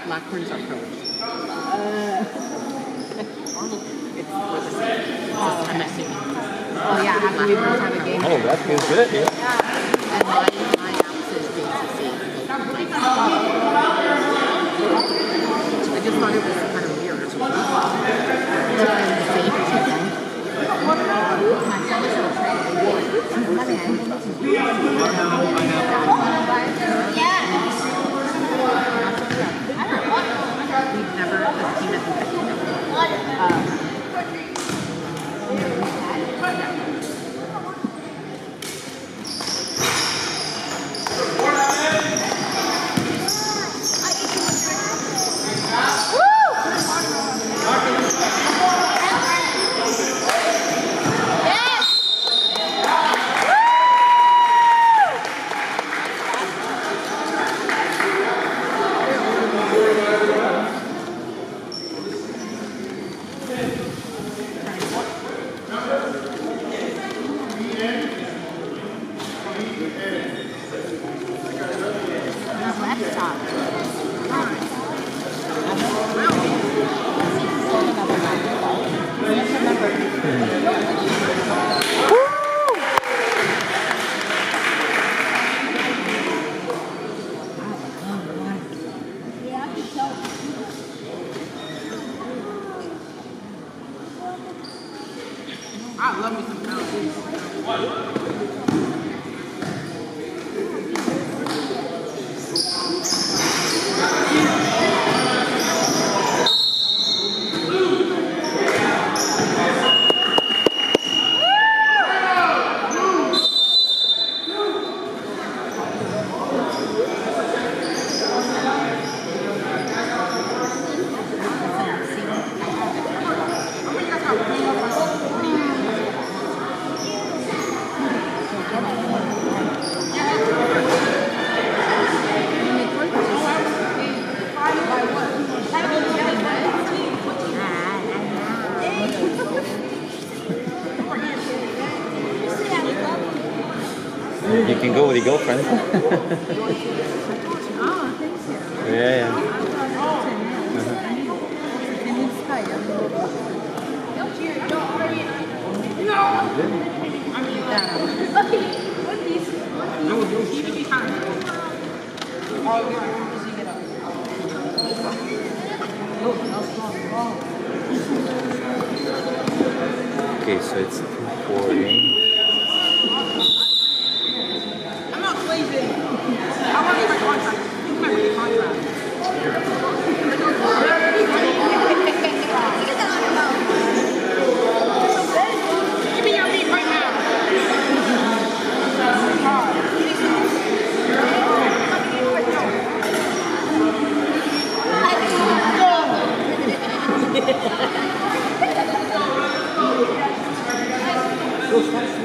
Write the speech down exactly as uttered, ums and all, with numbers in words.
Blackburn is our coach. Uh, it's for the same. It's oh, just, I'm assuming. Oh yeah, after we both have a game. Oh, that feels good, yeah. And my, my house is J C C. I just thought it was kind of weird. It's kind of safe. My son is so We've never, as a team, has I love me some penalties. You can go with your girlfriend. Oh, thank you. Yeah, yeah. Okay, so it's two forty. I'm not sleeping. I want to get my contract. This is my real contract. Give me your meat right now. Go.